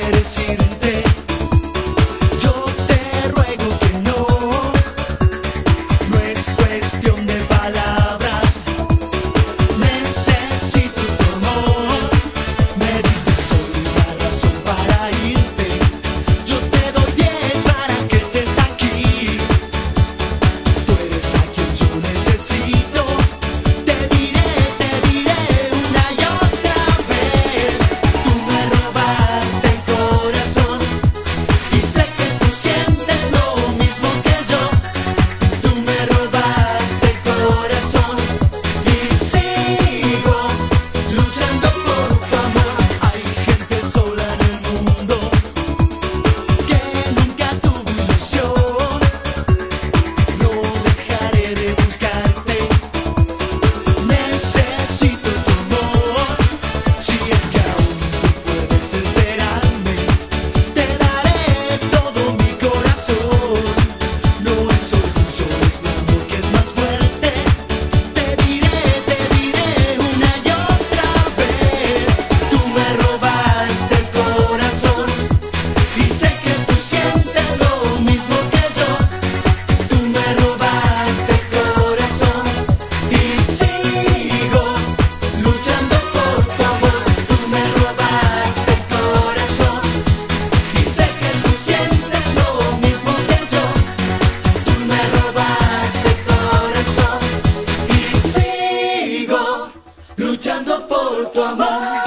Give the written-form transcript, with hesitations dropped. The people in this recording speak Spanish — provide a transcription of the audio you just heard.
quieres irte. Yo te ruego que no, no es cuestión de palabras. Necesito tu amor. Me diste solo una razón para irte. Yo te doy 10 para que estés aquí. Tú eres a quien yo necesito. Te diré una y otra vez. Tú me robaste el corazón y sé que tú sientes lo mismo que yo. Tú me robaste el corazón y sigo luchando por tu amor. Hay gente sola en el mundo que nunca tuvo ilusión. No dejaré de buscarte. Necesito tu amor. Si es que aún tú puedes esperarme, te daré todo mi corazón. No es orgullo, es mi amor que es más fuerte. Te diré una y otra vez. Tú me robaste el corazón y sé que tú sientes lo mismo que yo. Tú me robaste el corazón y sigo luchando por tu amor. Tú me robaste el corazón y sé que tú sientes lo mismo que yo. Tú me robaste el corazón y sigo luchando por tu amor.